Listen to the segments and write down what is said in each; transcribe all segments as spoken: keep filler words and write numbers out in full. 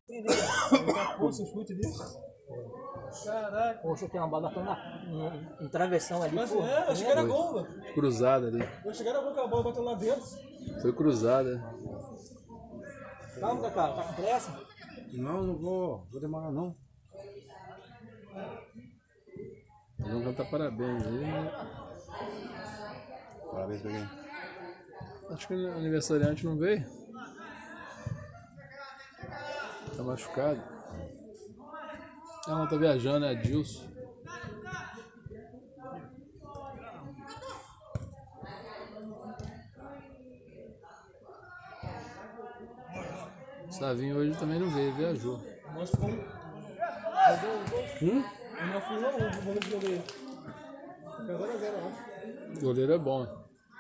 Poxa, chute ali. Caraca. Poxa, tem uma bola batendo na, em, em travessão ali. Mas Pô, é, acho que era gol, mano. Cruzada ali. Eu cheguei na boca, a bola bateu lá dentro. Foi cruzada. Calma, Cacau, tá com pressa? Não, não vou. Vou demorar não. Vamos cantar parabéns aí. Parabéns pra quem? Acho que o aniversariante não veio. Tá machucado. Ela tá viajando, é a Dilson. Savinho hoje também não veio, viajou. Nós fomos. Hum? Nós fomos lá, o goleiro de goleiro. zero a zero, ó. O goleiro é bom.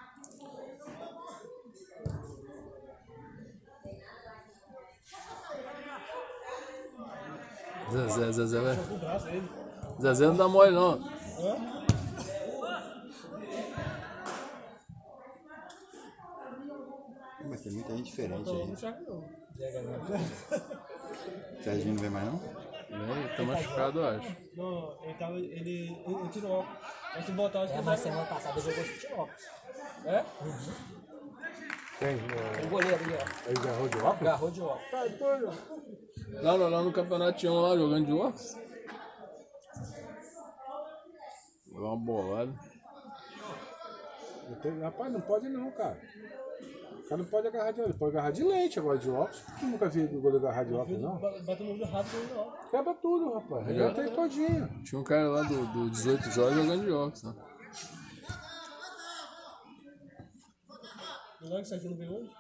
Zezé, Zezé, vai. Zezé não dá mole não. Hã? Mas tem muita gente diferente Não, aí. não Thiago não. Serginho não vem mais não? Ele tá machucado, eu acho. Não, ele tava. Ele. Ele, ele tirou óculos. Mas se botar, acho que É, ele mas vai- semana passada jogou chute óculos. É? Quem? O goleiro ali, ó. Ele agarrou de óculos? Agarrou de óculos. Tá doido. Lá, lá, lá no campeonato tinha um lá jogando de óculos. Deu uma bolada. Não tem- Rapaz, não pode não, cara. O cara não pode agarrar de óculos. Ele pode agarrar de lente agora de óculos. Eu nunca vi o goleiro agarrar de óculos, não. Bateu no olho rápido, não. Quebra tudo, rapaz. Ele tem todinho. Tinha um cara lá do, do dezoito jogos jogando de óculos. Né? Não é que o Serginho não veio hoje?